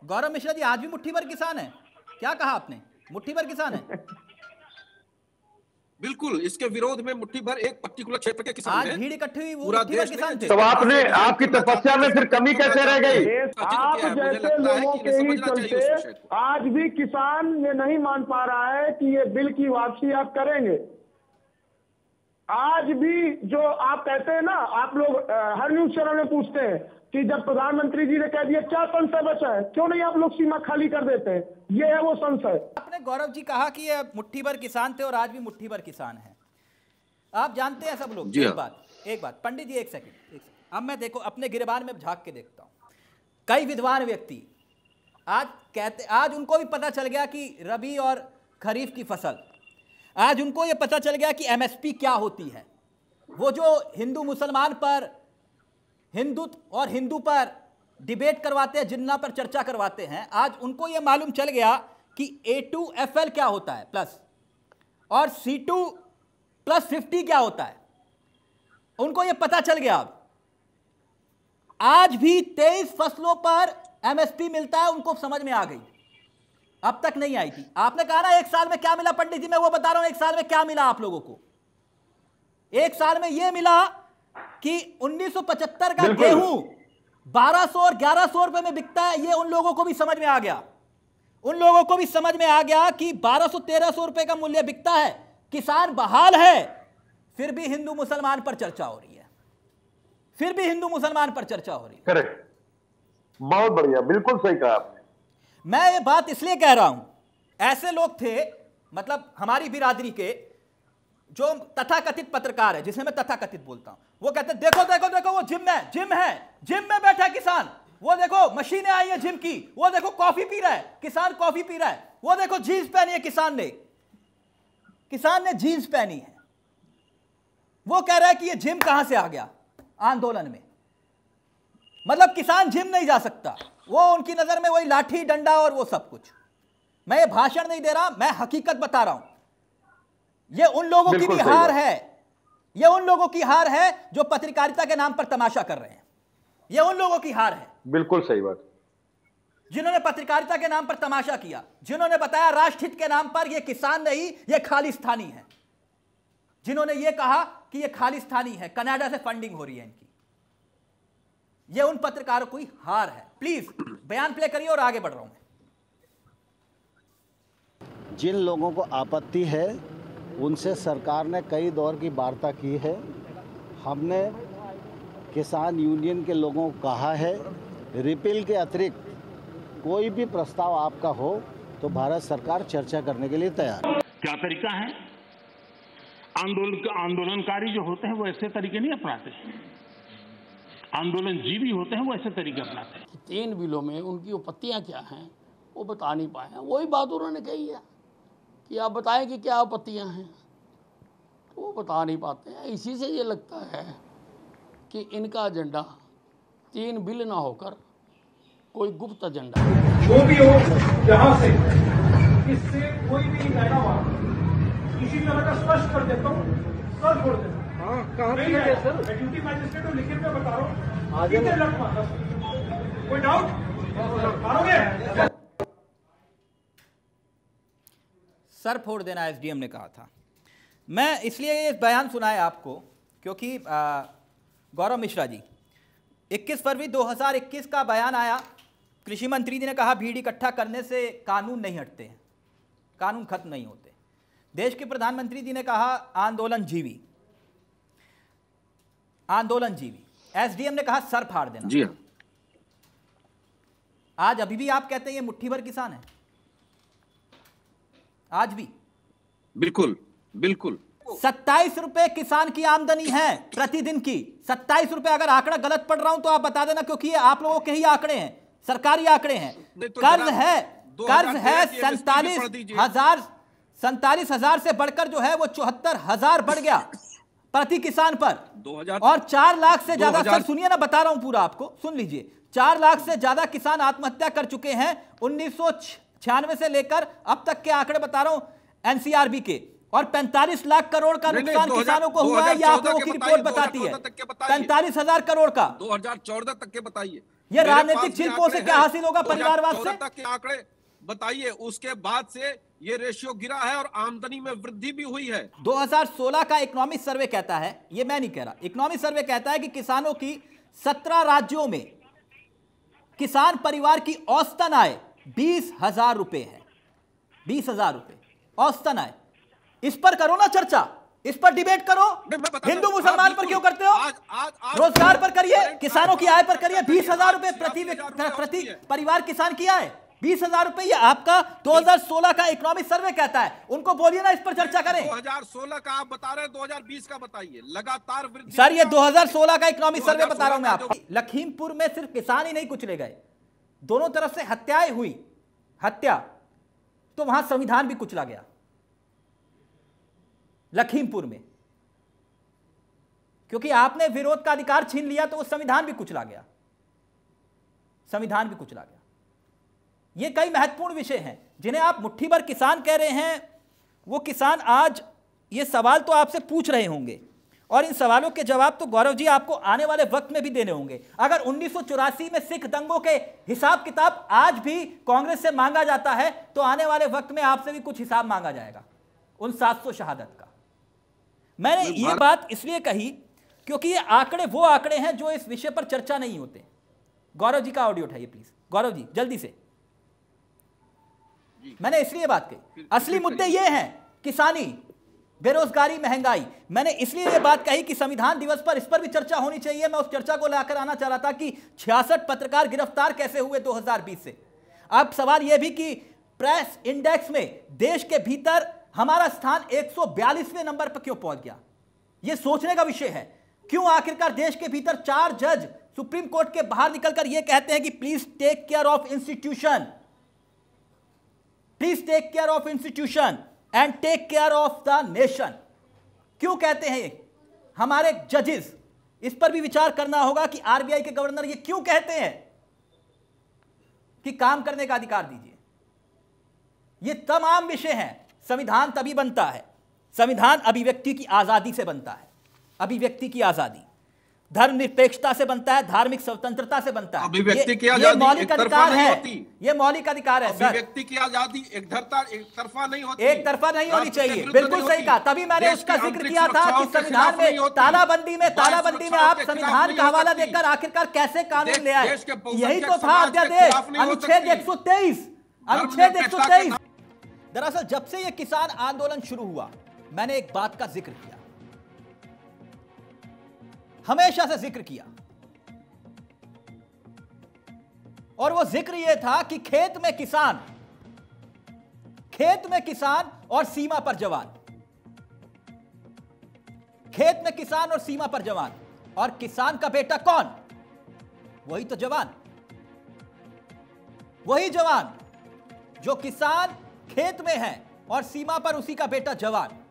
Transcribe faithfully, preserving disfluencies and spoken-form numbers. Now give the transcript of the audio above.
गौरव मिश्रा जी, आज भी मुट्ठी भर किसान है? क्या कहा आपने? मुट्ठी भर किसान है? बिल्कुल, इसके विरोध में मुट्ठी भर एक पर्टिकुलर क्षेत्र के किसान आज भीड़ इकट्ठी हुई, वो पूरा मुट्ठी भर देश किसान थे। तो आपने आपकी तपस्या में फिर कमी कैसे रह गई? आप जैसे लोगों के ही चलते आज भी किसान ये नहीं मान पा रहा है कि ये बिल की वापसी आप करेंगे। आज भी जो आप कहते हैं ना, आप लोग हर न्यूज चैनल में पूछते हैं कि जब प्रधानमंत्री जी ने कह दिया क्या संशय बचा है, क्यों नहीं आप लोग सीमा खाली कर देते हैं? ये है वो संशय। आपने गौरव जी कहा कि ये मुट्ठी भर किसान थे और आज भी मुट्ठी भर किसान है। आप जानते हैं सब लोग। एक बात एक बात पंडित जी, एक सेकंड एक सेकंड अब मैं देखो अपने गिरबान में झांक के देखता हूं। कई विद्वान व्यक्ति आज कहते, आज उनको भी पता चल गया कि रबी और खरीफ की फसल, आज उनको ये पता चल गया कि एमएसपी क्या होती है। वो जो हिंदू मुसलमान पर, हिंदू और हिंदू पर डिबेट करवाते हैं, जिन्ना पर चर्चा करवाते हैं, आज उनको ये मालूम चल गया कि ए टू एफ एल क्या होता है प्लस, और सी टू प्लस फिफ्टी क्या होता है। उनको ये पता चल गया। अब आज भी तेईस फसलों पर एमएसपी मिलता है, उनको समझ में आ गई। अब तक नहीं आई थी। आपने कहा ना एक साल में क्या मिला पंडित जी, मैं वो बता रहा हूं एक साल में क्या मिला आप लोगों को। एक साल में यह मिला कि उन्नीस सौ पचहत्तर का गेहूं बारह सौ और ग्यारह सौ रुपए में बिकता है। ये उन लोगों को भी समझ में आ गया। उन लोगों को भी समझ में आ गया कि बारह सौ तेरह सौ रुपए का मूल्य बिकता है। किसान बहाल है, फिर भी हिंदू मुसलमान पर चर्चा हो रही है। फिर भी हिंदू मुसलमान पर चर्चा हो रही है। करेक्ट, बहुत बढ़िया, बिल्कुल सही कहा आपने। मैं ये बात इसलिए कह रहा हूं, ऐसे लोग थे, मतलब हमारी बिरादरी के जो तथाकथित पत्रकार है, जिसे मैं तथाकथित बोलता हूं, वो कहते देखो देखो देखो वो जिम में जिम है जिम में बैठा किसान, वो देखो मशीनें आई है जिम की, वो देखो कॉफी पी रहा है किसान, कॉफी पी रहा है, वो देखो जीन्स पहनी है किसान ने किसान ने जीन्स पहनी है। वो कह रहा है कि ये जिम कहां से आ गया आंदोलन में। मतलब किसान जिम नहीं जा सकता, वो उनकी नजर में वही लाठी डंडा और वो सब कुछ। मैं ये भाषण नहीं दे रहा, मैं हकीकत बता रहा हूं। ये उन लोगों की भी हार है, ये उन लोगों की हार है जो पत्रकारिता के नाम पर तमाशा कर रहे हैं। ये उन लोगों की हार है, बिल्कुल सही बात, जिन्होंने पत्रकारिता के नाम पर तमाशा किया, जिन्होंने बताया राष्ट्रहित के नाम पर ये किसान नहीं ये खालिस्तानी है, जिन्होंने ये कहा कि ये खालिस्तानी है, कनाडा से फंडिंग हो रही है इनकी। ये उन पत्रकारों की हार है। प्लीज बयान प्ले करिए और आगे बढ़ रहा हूं मैं। जिन लोगों को आपत्ति है उनसे सरकार ने कई दौर की वार्ता की है। हमने किसान यूनियन के लोगों को कहा है रिपील के अतिरिक्त कोई भी प्रस्ताव आपका हो तो भारत सरकार चर्चा करने के लिए तैयार है। क्या तरीका है? आंदोलन आंदोलनकारी जो होते हैं वो ऐसे तरीके नहीं अपनाते, आंदोलन जीवी होते हैं वो ऐसे तरीके अपनाते हैं। तीन बिलों में उनकी आपत्तियां क्या हैं वो बता नहीं पाए हैं। वही बात उन्होंने कही है कि आप बताएं कि क्या आपत्तियां हैं, तो वो बता नहीं पाते हैं। इसी से ये लगता है कि इनका एजेंडा तीन बिल ना होकर कोई गुप्त एजेंडा। जो भी हो यहाँ से इससे कोई भी कहना हुआ किसी तरह का स्पष्ट कर देता हूँ, सर छोड़ देता हूँ। हाँ, कहाँ पे सर? मैं ड्यूटी मैजिस्ट्रेट हूँ, लिखित में बता रहा हूँ। आगे कोई डाउट मारोगे? सर फोड़ देना एसडीएम ने कहा था। मैं इसलिए ये बयान सुनाया आपको क्योंकि गौरव मिश्रा जी, इक्कीस फरवरी दो हज़ार इक्कीस का बयान आया। कृषि मंत्री जी ने कहा भीड़ इकट्ठा करने से कानून नहीं हटते हैं, कानून खत्म नहीं होते। देश के प्रधानमंत्री जी ने कहा आंदोलन जीवी, आंदोलन जीवी। एसडीएम ने कहा सर फाड़ देना। जी हाँ। आज अभी भी आप कहते हैं ये मुट्ठी भर किसान है, आज भी। बिल्कुल बिल्कुल। सत्ताईस रुपए किसान की आमदनी है प्रतिदिन की। सत्ताईस रुपए, अगर आंकड़ा गलत पढ़ रहा हूं तो आप बता देना, क्योंकि ये आप लोगों के ही आंकड़े हैं, सरकारी आंकड़े हैं। तो कर्ज है कर्ज है सैंतालीस हजार सैंतालीस हजार से बढ़कर जो है वो चौहत्तर हजार बढ़ गया प्रति किसान पर। दो हजार और चार लाख से ज्यादा, सर सुनिए ना, बता रहा हूं पूरा आपको, सुन लीजिए। चार लाख से ज्यादा किसान आत्महत्या कर चुके हैं उन्नीस सौ छियानवे से लेकर अब तक के आंकड़े बता रहा हूं एनसीआरबी के। और पैंतालीस लाख करोड़ का नुकसान किसानों को हुआ है, ये आप लोगों की रिपोर्ट बताती है। पैंतालीस हजार करोड़ का दो हजार चौदह तक के बताइए। ये राजनीतिक छिलकों से क्या हासिल होगा परिवारवाद से? तक के आंकड़े बताइए। उसके बाद से ये रेशियो गिरा है और आमदनी में वृद्धि भी हुई है। दो हज़ार सोलह का इकोनॉमिक सर्वे कहता है, ये मैं नहीं कह रहा, इकोनॉमिक सर्वे कहता है कि किसानों की सत्रह राज्यों में किसान परिवार की औसतन आय बीस हजार रुपए है। बीस हजार रुपए औसतन आय। इस पर करो ना चर्चा, इस पर डिबेट करो। हिंदू मुसलमान पर क्यों करते हो? आज, आज, आज, रोजगार पर करिए, किसानों की आय पर करिए। बीस हजार रुपए प्रति प्रति परिवार किसान की आय बीस हजार रुपए, ये आपका दो हज़ार सोलह का इकोनॉमिक सर्वे कहता है। उनको बोलिए ना, इस पर चर्चा करें। दो हज़ार सोलह का आप बता रहे हैं, दो हज़ार बीस का बताइए। लगातार वृद्धि। सर ये दो हज़ार सोलह का इकोनॉमिक सर्वे बता रहा हूं मैं आपको। लखीमपुर में सिर्फ किसान ही नहीं कुचले गए, दोनों तरफ से हत्याएं हुई, हत्या, तो वहां संविधान भी कुचला गया लखीमपुर में, क्योंकि आपने विरोध का अधिकार छीन लिया तो वो संविधान भी कुचला गया, संविधान भी कुचला गया। ये कई महत्वपूर्ण विषय हैं जिन्हें आप मुट्ठी भर किसान कह रहे हैं। वो किसान आज ये सवाल तो आपसे पूछ रहे होंगे और इन सवालों के जवाब तो गौरव जी आपको आने वाले वक्त में भी देने होंगे। अगर उन्नीस सौ चौरासी में सिख दंगों के हिसाब किताब आज भी कांग्रेस से मांगा जाता है तो आने वाले वक्त में आपसे भी कुछ हिसाब मांगा जाएगा उन सात सौ शहादत का। मैंने ये बात इसलिए कही क्योंकि ये आंकड़े वो आंकड़े हैं जो इस विषय पर चर्चा नहीं होते। गौरव जी का ऑडियो उठाइए प्लीज। गौरव जी जल्दी से। मैंने इसलिए बात कही, असली मुद्दे ये हैं किसानी, बेरोजगारी, महंगाई। मैंने इसलिए ये बात कही कि संविधान दिवस पर इस पर भी चर्चा होनी चाहिए। मैं उस चर्चा को लाकर आना चाह रहा था कि छियासठ पत्रकार गिरफ्तार कैसे हुए दो हज़ार बीस से। अब सवाल यह भी कि प्रेस इंडेक्स में देश के भीतर हमारा स्थान एक सौ बयालीसवें नंबर पर क्यों पहुंच गया, यह सोचने का विषय है। क्यों आखिरकार देश के भीतर चार जज सुप्रीम कोर्ट के बाहर निकलकर यह कहते हैं कि please take care of institution, please take care of institution and take care of the nation. क्यों कहते हैं हमारे जजेस? इस पर भी विचार करना होगा कि आरबीआई के गवर्नर ये क्यों कहते हैं कि काम करने का अधिकार दीजिए। ये तमाम विषय हैं। संविधान तभी बनता है, संविधान अभिव्यक्ति की आजादी से बनता है, अभिव्यक्ति की आजादी, धर्मनिरपेक्षता से बनता है, धार्मिक स्वतंत्रता से बनता है। अभिव्यक्ति की ये आजादी मौलिक अधिकार है, ये मौलिक अधिकार है सर। अभिव्यक्ति की आजादी एक तरफा एक तरफा नहीं होती, एक तरफा नहीं होनी चाहिए। बिल्कुल सही कहा, तभी मैंने उसका जिक्र किया था कि संविधान में तालाबंदी में तालाबंदी में आप संविधान का हवाला देकर आखिरकार कैसे कानून ले आए। यही तो था अध्यादेश अनुच्छेद एक सौ तेईस, अनुच्छेद एक सौ तेईस। दरअसल जब से यह किसान आंदोलन शुरू हुआ मैंने एक बात का जिक्र किया, हमेशा से जिक्र किया, और वो जिक्र यह था कि खेत में किसान, खेत में किसान और सीमा पर जवान, खेत में किसान और सीमा पर जवान। और किसान का बेटा कौन? वही तो जवान, वही जवान जो किसान खेत में है और सीमा पर उसी का बेटा जवान।